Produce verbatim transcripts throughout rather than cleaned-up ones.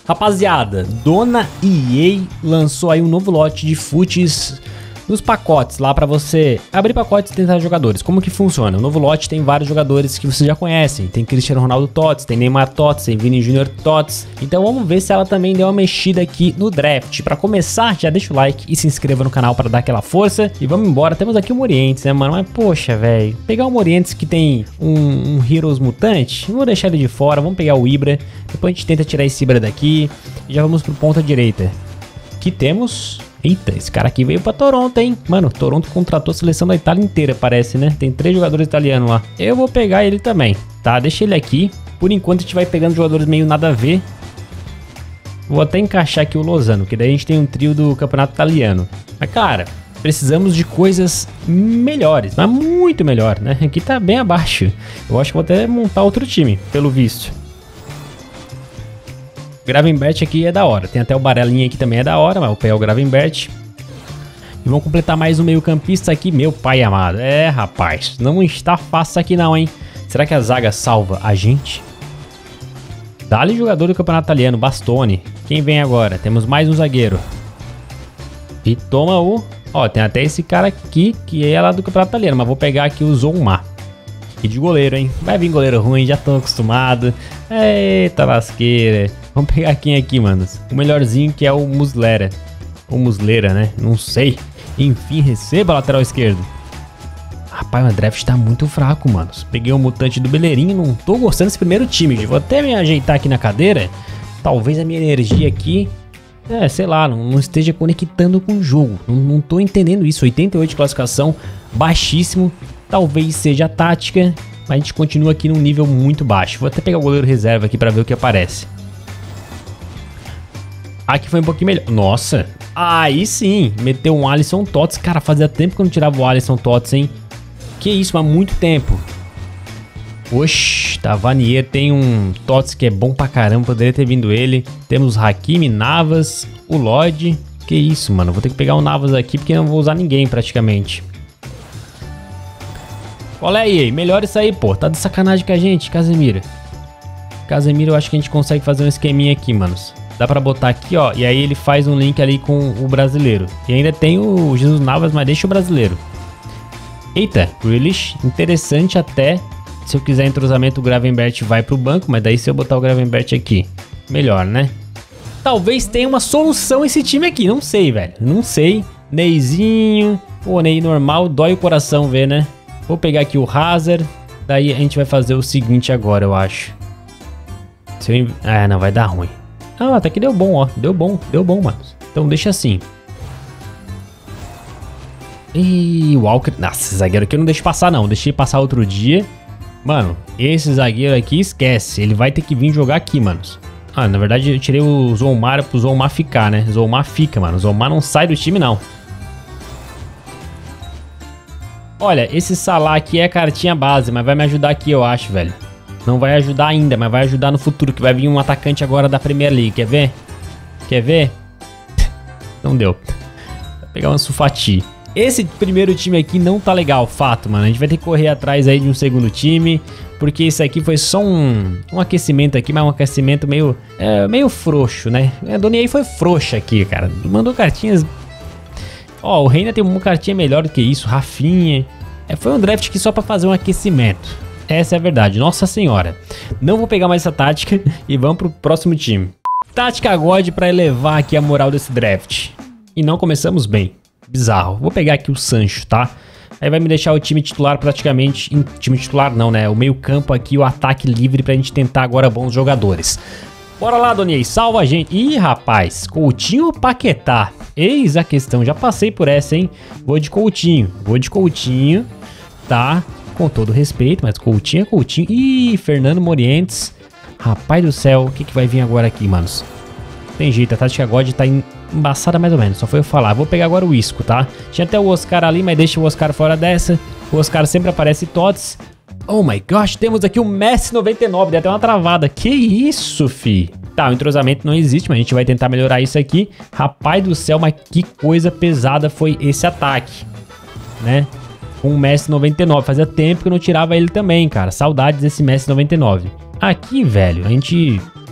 Rapaziada, Dona E A lançou aí um novo lote de foots nos pacotes lá pra você abrir pacotes e tentar jogadores. Como que funciona? O novo lote tem vários jogadores que vocês já conhecem. Tem Cristiano Ronaldo Tots, tem Neymar Tots, tem Vini Júnior Tots. Então vamos ver se ela também deu uma mexida aqui no draft. Pra começar, já deixa o like e se inscreva no canal pra dar aquela força. E vamos embora. Temos aqui o Morientes, né, mano? Mas poxa, velho. Pegar o Morientes que tem um, um Heroes Mutante, não vou deixar ele de fora. Vamos pegar o Ibra. Depois a gente tenta tirar esse Ibra daqui. E já vamos pro ponta direita. Aqui temos... Eita, esse cara aqui veio pra Toronto, hein? Mano, Toronto contratou a seleção da Itália inteira, parece, né? Tem três jogadores italianos lá. Eu vou pegar ele também, tá? Deixa ele aqui. Por enquanto a gente vai pegando jogadores meio nada a ver. Vou até encaixar aqui o Lozano, que daí a gente tem um trio do campeonato italiano. Mas, cara, precisamos de coisas melhores, mas muito melhor, né? Aqui tá bem abaixo. Eu acho que vou até montar outro time, pelo visto. Gravenberch aqui é da hora, tem até o Barelinha aqui também é da hora, mas vou pegar o Gravenberch. E vamos completar mais um meio campista aqui, meu pai amado. É, rapaz, não está fácil aqui não, hein? Será que a zaga salva a gente? Dá-lhe jogador do campeonato italiano, Bastoni. Quem vem agora? Temos mais um zagueiro. E toma o... Ó, tem até esse cara aqui, que é lá do campeonato italiano, mas vou pegar aqui o Zouma. E de goleiro, hein? Vai vir goleiro ruim, já tô acostumado. Eita lasqueira. Vamos pegar quem aqui, manos? O melhorzinho que é o Muslera. Ou Muslera, né? Não sei. Enfim, receba a lateral esquerdo. Rapaz, o draft tá muito fraco, manos. Peguei o mutante do Beleirinho, não tô gostando desse primeiro time. Vou até me ajeitar aqui na cadeira. Talvez a minha energia aqui... É, sei lá, não, não esteja conectando com o jogo. Não, não tô entendendo isso. oitenta e oito de classificação, baixíssimo. Talvez seja a tática, mas a gente continua aqui num nível muito baixo. Vou até pegar o goleiro reserva aqui pra ver o que aparece. Aqui foi um pouquinho melhor. Nossa, aí sim, meteu um Alisson Tots. Cara, fazia tempo que eu não tirava o Alisson Tots, hein? Que isso, há muito tempo. Oxi, Tavernier tem um Tots que é bom pra caramba, poderia ter vindo ele. Temos Hakimi, Navas, o Lodge. Que isso, mano, vou ter que pegar o Navas aqui porque não vou usar ninguém praticamente. Olha aí, melhor isso aí, pô. Tá de sacanagem com a gente, Casemiro. Casemiro, eu acho que a gente consegue fazer um esqueminha aqui, manos. Dá pra botar aqui, ó. E aí ele faz um link ali com o brasileiro. E ainda tem o Jesus Navas, mas deixa o brasileiro. Eita, Grealish. Interessante até. Se eu quiser entrosamento, o Gravenberch vai pro banco. Mas daí se eu botar o Gravenberch aqui, melhor, né? Talvez tenha uma solução esse time aqui. Não sei, velho. Não sei. Neyzinho. Pô, Ney normal. Dói o coração ver, né? Vou pegar aqui o Hazard. Daí a gente vai fazer o seguinte agora, eu acho. Se eu... Ah, não, vai dar ruim. Ah, até que deu bom, ó. Deu bom, deu bom, mano. Então deixa assim. Ih, o Walker... Nossa, esse zagueiro aqui eu não deixo passar, não. Deixei passar outro dia. Mano, esse zagueiro aqui, esquece. Ele vai ter que vir jogar aqui, manos. Ah, na verdade eu tirei o Zoumar pro Zoumar ficar, né? Zoumar fica, mano. Zoumar não sai do time, não. Olha, esse Salah aqui é cartinha base, mas vai me ajudar aqui, eu acho, velho. Não vai ajudar ainda, mas vai ajudar no futuro, que vai vir um atacante agora da Premier League. Quer ver? Quer ver? Não deu. Vou pegar uma Sulfati. Esse primeiro time aqui não tá legal, fato, mano. A gente vai ter que correr atrás aí de um segundo time, porque isso aqui foi só um, um aquecimento aqui, mas um aquecimento meio, é, meio frouxo, né? A Dona E A foi frouxa aqui, cara. Mandou cartinhas... Ó, o Reina tem uma cartinha melhor do que isso, Rafinha. É, foi um draft aqui só pra fazer um aquecimento. Essa é a verdade, nossa senhora. Não vou pegar mais essa tática e vamos pro próximo time. Tática God pra elevar aqui a moral desse draft. E não começamos bem. Bizarro. Vou pegar aqui o Sancho, tá? Aí vai me deixar o time titular praticamente... Em, time titular não, né? O meio campo aqui, o ataque livre pra gente tentar agora bons jogadores. Bora lá, Dona E A, salva a gente. Ih, rapaz, Coutinho ou Paquetá? Eis a questão, já passei por essa, hein? Vou de Coutinho, vou de Coutinho, tá? Com todo respeito, mas Coutinho é Coutinho. Ih, Fernando Morientes. Rapaz do céu, o que que vai vir agora aqui, manos? Tem jeito, a tática God tá embaçada mais ou menos, só foi eu falar. Vou pegar agora o Isco, tá? Tinha até o Oscar ali, mas deixa o Oscar fora dessa. O Oscar sempre aparece Tots. Oh my gosh, temos aqui o Messi noventa e nove, deu até uma travada. Que isso, fi? Tá, o entrosamento não existe, mas a gente vai tentar melhorar isso aqui. Rapaz do céu, mas que coisa pesada foi esse ataque, né? Com o Messi noventa e nove, fazia tempo que eu não tirava ele também, cara. Saudades desse Messi noventa e nove. Aqui, velho, a gente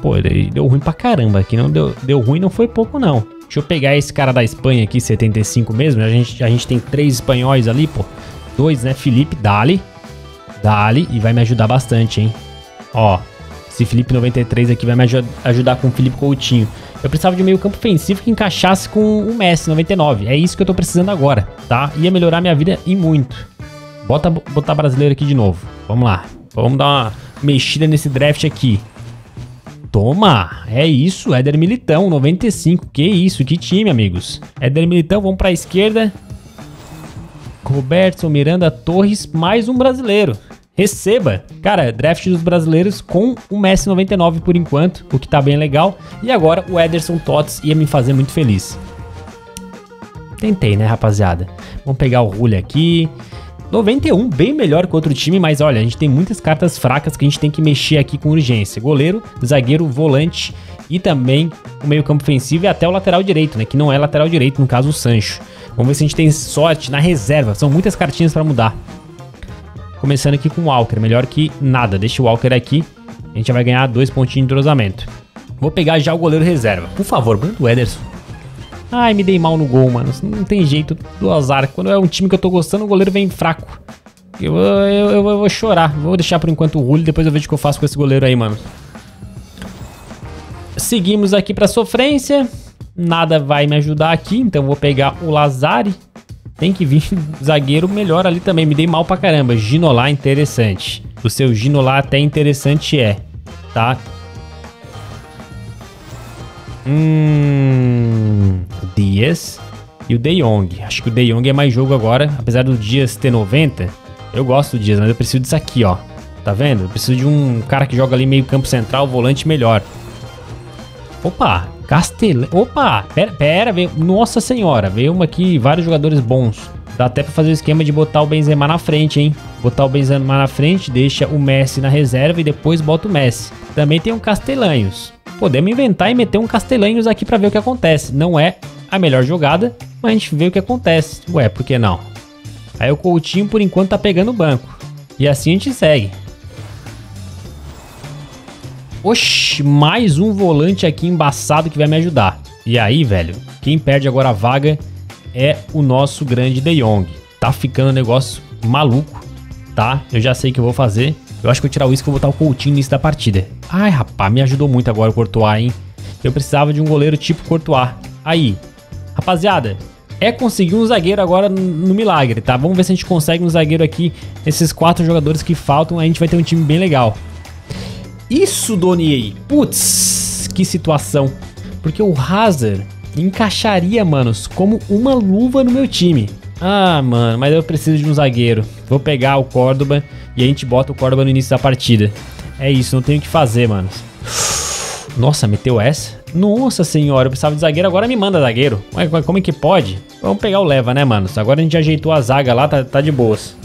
Pô, deu ruim pra caramba aqui. Não deu, deu ruim, não foi pouco, não. Deixa eu pegar esse cara da Espanha aqui, setenta e cinco mesmo. A gente, a gente tem três espanhóis ali, pô. Dois, né? Felipe, dali. Dali. E vai me ajudar bastante, hein? Ó. Esse Felipe noventa e três aqui vai me aj ajudar com o Felipe Coutinho. Eu precisava de um meio campo ofensivo que encaixasse com o Messi noventa e nove. É isso que eu tô precisando agora, tá? Ia melhorar minha vida e muito. Bota botar brasileiro aqui de novo. Vamos lá. Vamos dar uma mexida nesse draft aqui. Toma! É isso, Éder Militão, noventa e cinco. Que isso, que time, amigos. Éder Militão, vamos pra esquerda. Robertson, Miranda, Torres, mais um brasileiro. Receba! Cara, draft dos brasileiros com o Messi noventa e nove por enquanto, o que tá bem legal. E agora o Ederson Tots ia me fazer muito feliz. Tentei, né, rapaziada? Vamos pegar o Rulli aqui. noventa e um, bem melhor que outro time, mas olha, a gente tem muitas cartas fracas que a gente tem que mexer aqui com urgência. Goleiro, zagueiro, volante e também o meio campo ofensivo e até o lateral direito, né? Que não é lateral direito, no caso o Sancho. Vamos ver se a gente tem sorte na reserva, são muitas cartinhas pra mudar. Começando aqui com o Walker, melhor que nada, deixa o Walker aqui, a gente já vai ganhar dois pontinhos de entrosamento. Vou pegar já o goleiro reserva, por favor, manda o Ederson. Ai, me dei mal no gol, mano. Não tem jeito do azar. Quando é um time que eu tô gostando, o goleiro vem fraco. Eu, eu, eu, eu vou chorar. Vou deixar por enquanto o Rulli, depois eu vejo o que eu faço com esse goleiro aí, mano. Seguimos aqui pra sofrência. Nada vai me ajudar aqui, então vou pegar o Lazari. Tem que vir zagueiro melhor ali também. Me dei mal pra caramba. Ginola, interessante. O seu Ginola até interessante é, tá? Hum... Dias e o De Jong. Acho que o De Jong é mais jogo agora. Apesar do Dias ter noventa, eu gosto do Dias, mas eu preciso disso aqui, ó. Tá vendo? Eu preciso de um cara que joga ali meio campo central, volante melhor. Opa, Castelã. Opa, pera, pera, veio. Nossa senhora, veio uma aqui, vários jogadores bons. Dá até pra fazer o esquema de botar o Benzema na frente, hein? Botar o Benzema na frente, deixa o Messi na reserva e depois bota o Messi. Também tem um Castelanhos. Podemos inventar e meter um Castelanhos aqui pra ver o que acontece. Não é a melhor jogada, mas a gente vê o que acontece. Ué, por que não? Aí o Coutinho, por enquanto, tá pegando o banco. E assim a gente segue. Oxi, mais um volante aqui embaçado que vai me ajudar. E aí, velho, quem perde agora a vaga é o nosso grande De Jong. Tá ficando um negócio maluco, tá? Eu já sei o que eu vou fazer. Eu acho que eu vou tirar o isso que eu vou botar o Coutinho no início da partida. Ai, rapaz, me ajudou muito agora o Courtois, hein? Eu precisava de um goleiro tipo Courtois. Aí, rapaziada, é conseguir um zagueiro agora no milagre, tá? Vamos ver se a gente consegue um zagueiro aqui. Esses quatro jogadores que faltam, a gente vai ter um time bem legal. Isso, Donier. Putz, que situação. Porque o Hazard encaixaria, manos, como uma luva no meu time. Ah, mano, mas eu preciso de um zagueiro. Vou pegar o Córdoba e a gente bota o Córdoba no início da partida. É isso, não tenho o que fazer, manos. Nossa, meteu essa? Nossa senhora, eu precisava de zagueiro, agora me manda zagueiro. Ué, como é que pode? Vamos pegar o Leva, né, manos? Agora a gente ajeitou a zaga lá, tá, tá de boas.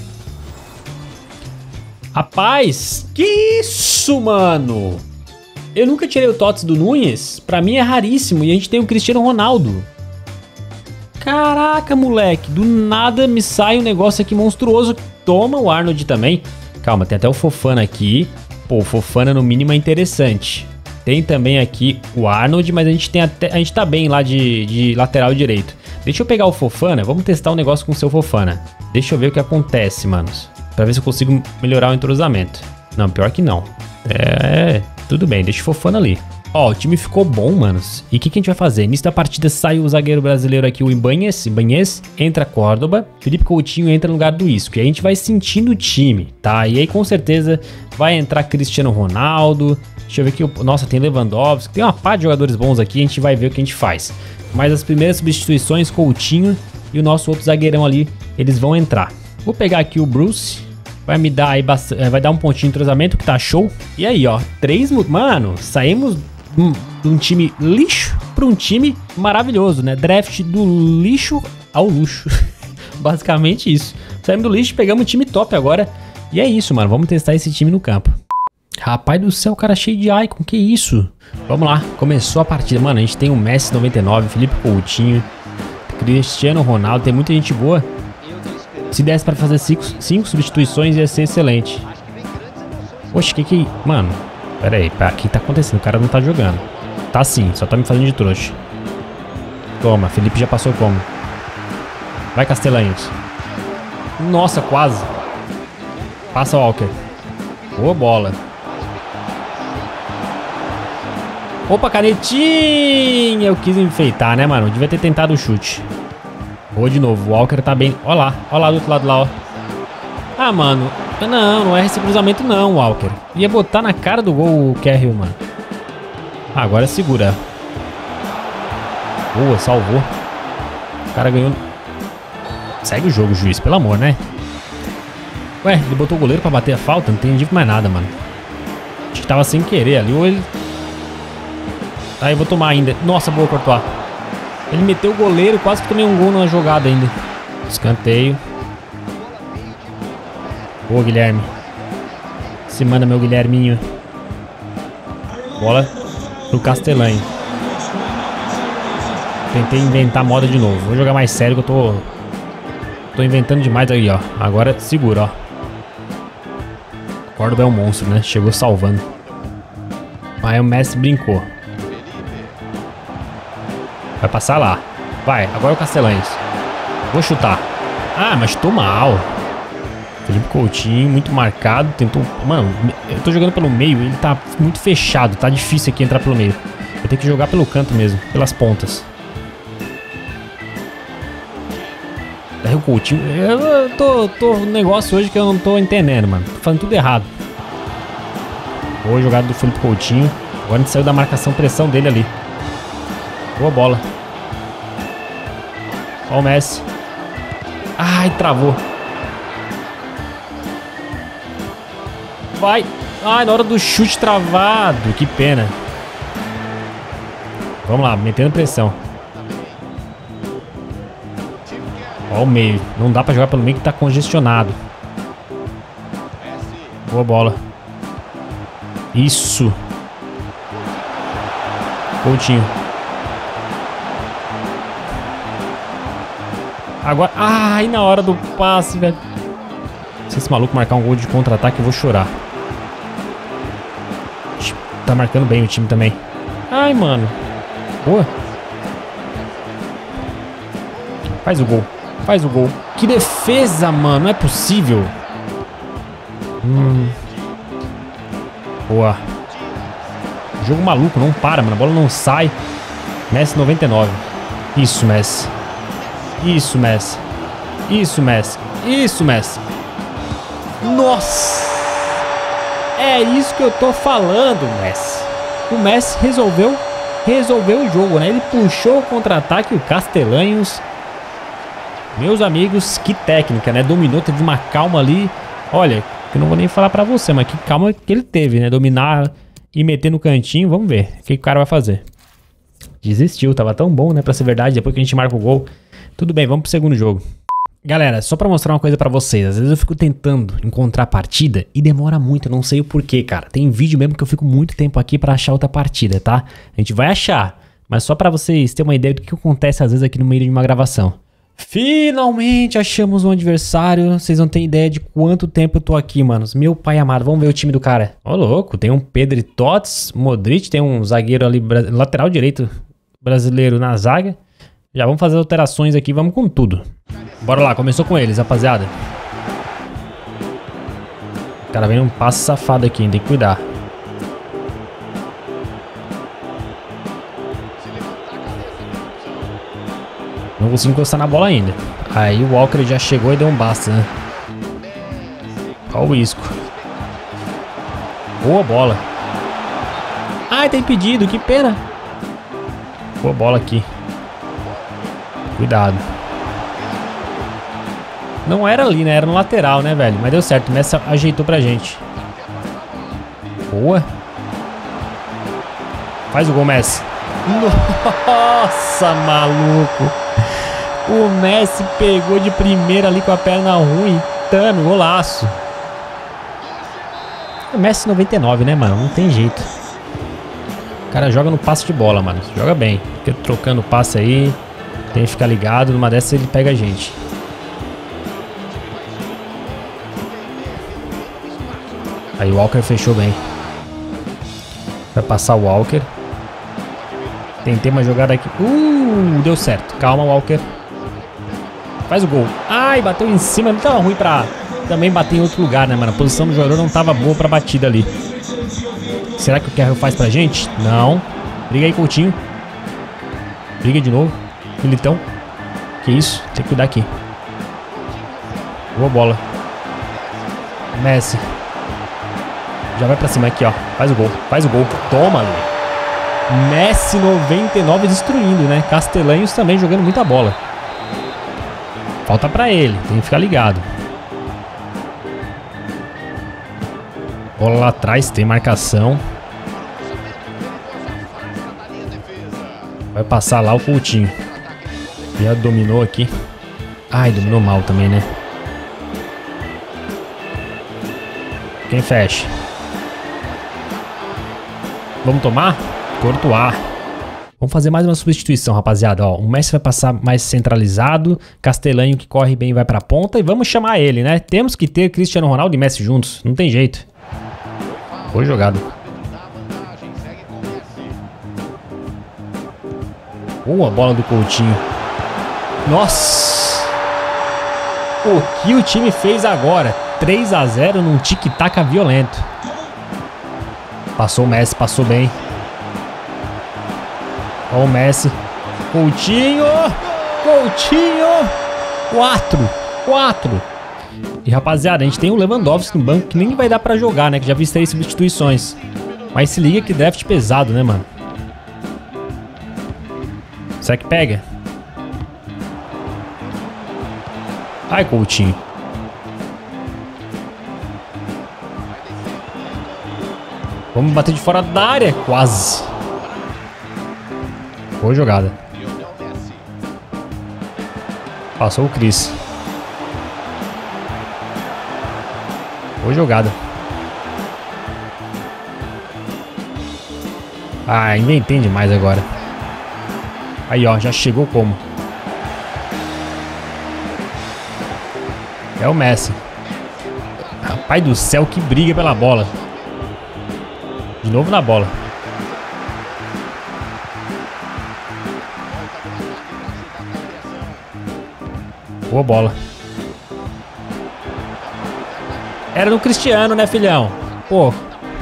Rapaz, que isso, mano? Eu nunca tirei o Tots do Núñez. Pra mim é raríssimo. E a gente tem o Cristiano Ronaldo. Caraca, moleque. Do nada me sai um negócio aqui monstruoso. Toma o Arnold também. Calma, tem até o Fofana aqui. Pô, o Fofana no mínimo é interessante. Tem também aqui o Arnold, mas a gente, tem até, a gente tá bem lá de, de lateral direito. Deixa eu pegar o Fofana. Vamos testar um negócio com o seu Fofana. Deixa eu ver o que acontece, manos. Pra ver se eu consigo melhorar o entrosamento. Não, pior que não. É, tudo bem, deixa o Fofana ali. Ó, o time ficou bom, manos. E o que, que a gente vai fazer? Início da partida sai o zagueiro brasileiro aqui, o Ibanez. Ibanez, entra Córdoba. Felipe Coutinho entra no lugar do Isco. E a gente vai sentindo o time, tá? E aí com certeza vai entrar Cristiano Ronaldo. Deixa eu ver aqui. Nossa, tem Lewandowski. Tem uma pá de jogadores bons aqui. A gente vai ver o que a gente faz. Mas as primeiras substituições, Coutinho e o nosso outro zagueirão ali, eles vão entrar. Vou pegar aqui o Bruce. Vai me dar aí bastante, vai dar um pontinho de entrosamento que tá show. E aí, ó, três... Mano, saímos de um time lixo para um time maravilhoso, né? Draft do lixo ao luxo. Basicamente isso. Saímos do lixo, pegamos um time top agora. E é isso, mano. Vamos testar esse time no campo. Rapaz do céu, cara cheio de icon. Que isso? Vamos lá. Começou a partida. Mano, a gente tem o Messi noventa e nove, Felipe Coutinho, Cristiano Ronaldo. Tem muita gente boa. Se desse pra fazer cinco, cinco substituições ia ser excelente. Poxa, que que... Mano, Pera aí, o que tá acontecendo? O cara não tá jogando. Tá sim, só tá me fazendo de trouxa. Toma, Felipe já passou como? Vai, Castelanhos. Nossa, quase. Passa, Walker. Boa bola. Opa, canetinha. Eu quis enfeitar, né, mano? Eu devia ter tentado o chute. Boa de novo. O Walker tá bem. Ó lá. Ó lá do outro lado lá, ó. Ah, mano. Não, não é esse cruzamento não, Walker. Ia botar na cara do gol o Carrill, mano. Ah, agora segura. Boa, salvou. O cara ganhou. Segue o jogo, juiz, pelo amor, né? Ué, ele botou o goleiro pra bater a falta? Não entendi mais nada, mano. Acho que tava sem querer ali, ou ele... Aí, eu vou tomar ainda. Nossa, boa, Courtois. Ele meteu o goleiro, quase que tomei um gol na jogada ainda. Escanteio. Boa, Guilherme. Se manda, meu Guilherminho. Bola pro Castellani. Tentei inventar moda de novo. Vou jogar mais sério que eu tô... Tô inventando demais aí, ó. Agora segura, ó. O Córdoba é um monstro, né? Chegou salvando. Aí o Messi brincou. Vai passar lá. Vai, agora é o Castellanos. Vou chutar. Ah, mas tô mal. Felipe Coutinho, muito marcado. Tentou... Mano, eu tô jogando pelo meio. Ele tá muito fechado. Tá difícil aqui entrar pelo meio. Vou ter que jogar pelo canto mesmo. Pelas pontas. Daí o Coutinho... Eu tô... tô um negócio hoje que eu não tô entendendo, mano. Tô fazendo tudo errado. Boa jogada do Felipe Coutinho. Agora a gente saiu da marcação pressão dele ali. Boa bola. Ó o Messi. Ai, travou. Vai. Ai, na hora do chute travado. Que pena. Vamos lá, metendo pressão. Ó o meio. Não dá pra jogar pelo meio que tá congestionado. Boa bola. Isso. Coutinho. Agora... Ai, na hora do passe, velho. Se esse maluco marcar um gol de contra-ataque, eu vou chorar. Tá marcando bem o time também. Ai, mano. Boa. Faz o gol. Faz o gol. Que defesa, mano. Não é possível. Hum. Boa. Jogo maluco. Não para, mano. A bola não sai. Messi noventa e nove. Isso, Messi. Isso, Messi. Isso, Messi. Isso, Messi. Nossa. É isso que eu tô falando, Messi. O Messi resolveu resolveu o jogo, né? Ele puxou o contra-ataque, o Castelanhos. Meus amigos, que técnica, né? Dominou, teve uma calma ali. Olha, eu não vou nem falar pra você, mas que calma que ele teve, né? Dominar e meter no cantinho. Vamos ver o que, que o cara vai fazer. Desistiu, tava tão bom, né? Pra ser verdade, depois que a gente marca o gol. Tudo bem, vamos pro segundo jogo. Galera, só pra mostrar uma coisa pra vocês. Às vezes eu fico tentando encontrar partida e demora muito, eu não sei o porquê, cara. Tem vídeo mesmo que eu fico muito tempo aqui pra achar outra partida, tá? A gente vai achar, mas só pra vocês terem uma ideia do que acontece às vezes aqui no meio de uma gravação. Finalmente achamos um adversário. Vocês não têm ideia de quanto tempo eu tô aqui, manos. Meu pai amado, vamos ver o time do cara. Ó, louco, tem um Pedro Tots, Modric, tem um zagueiro ali, lateral direito brasileiro na zaga. Já vamos fazer alterações aqui, vamos com tudo. Bora lá, começou com eles, rapaziada. O cara vem um passe safado aqui, tem que cuidar. Não consigo encostar na bola ainda. Aí o Walker já chegou e deu um basta, né? Olha o isco. Boa bola. Ai, tem impedido, que pena. Boa bola aqui. Cuidado. Não era ali, né? Era no lateral, né, velho? Mas deu certo. O Messi ajeitou pra gente. Boa. Faz o gol, Messi. Nossa, maluco. O Messi pegou de primeira ali com a perna ruim. Tano, golaço. O Messi noventa e nove, né, mano? Não tem jeito. O cara joga no passe de bola, mano. Joga bem. Fica trocando passe aí. Tem que ficar ligado. Numa dessas ele pega a gente. Aí o Walker fechou bem. Vai passar o Walker. Tentei uma jogada aqui. Uh, deu certo. Calma, Walker. Faz o gol. Ai, bateu em cima. Não tava ruim pra também bater em outro lugar, né, mano? A posição do jogador não tava boa pra batida ali. Será que o Carroll faz pra gente? Não. Briga aí, Coutinho. Briga de novo. Militão. Que isso? Tem que cuidar aqui. Boa bola. Messi. Já vai pra cima aqui, ó. Faz o gol. Faz o gol. Toma, ali. Messi noventa e nove destruindo, né? Castelanhos também jogando muita bola. Falta pra ele, tem que ficar ligado. Bola lá atrás, tem marcação. Vai passar lá o Coutinho. Já dominou aqui. Ai, dominou mal também, né? Quem fecha? Vamos tomar? Courtois. Vamos fazer mais uma substituição, rapaziada. Ó, o Messi vai passar mais centralizado. Castelanho, que corre bem, vai pra ponta. E vamos chamar ele, né? Temos que ter Cristiano Ronaldo e Messi juntos. Não tem jeito. Boa jogada. Boa bola do Coutinho. Nossa! O que o time fez agora? três a zero num tic-tac violento. Passou o Messi, passou bem. Ó o Messi. Coutinho. Coutinho. Quatro. Quatro. E rapaziada, a gente tem o Lewandowski no banco que nem vai dar pra jogar, né? Que já vi três substituições. Mas se liga que draft pesado, né, mano? Será que pega? Ai, Coutinho. Vamos bater de fora da área. Quase. Boa jogada. Passou o Chris. Boa jogada. Ah, inventei demais agora. Aí, ó, já chegou como? É o Messi. Rapaz do céu, que briga pela bola. De novo na bola. Boa bola. Era no Cristiano, né, filhão? Pô.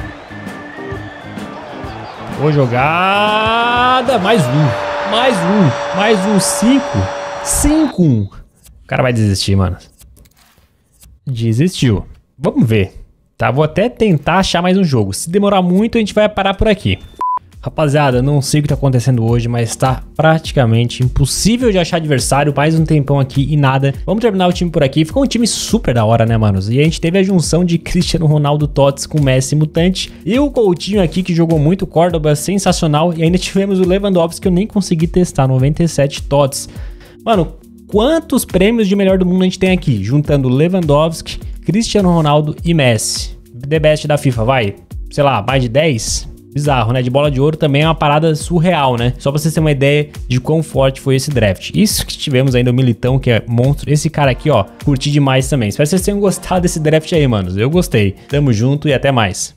Boa jogada. Mais um. Mais um. Mais um. Cinco. Cinco. O cara vai desistir, mano. Desistiu. Vamos ver. Tá, vou até tentar achar mais um jogo. Se demorar muito, a gente vai parar por aqui. Rapaziada, não sei o que tá acontecendo hoje, mas tá praticamente impossível de achar adversário. Mais um tempão aqui e nada. Vamos terminar o time por aqui. Ficou um time super da hora, né, manos? E a gente teve a junção de Cristiano Ronaldo Tots com Messi Mutante. E o Coutinho aqui, que jogou muito, Córdoba, sensacional. E ainda tivemos o Lewandowski, que eu nem consegui testar, noventa e sete Tots. Mano, quantos prêmios de melhor do mundo a gente tem aqui? Juntando Lewandowski, Cristiano Ronaldo e Messi. The Best da FIFA, vai? Sei lá, mais de dez? Bizarro, né? De bola de ouro também é uma parada surreal, né? Só pra vocês terem uma ideia de quão forte foi esse draft. Isso que tivemos ainda o Militão, que é monstro. Esse cara aqui, ó, curti demais também. Espero que vocês tenham gostado desse draft aí, manos. Eu gostei. Tamo junto e até mais.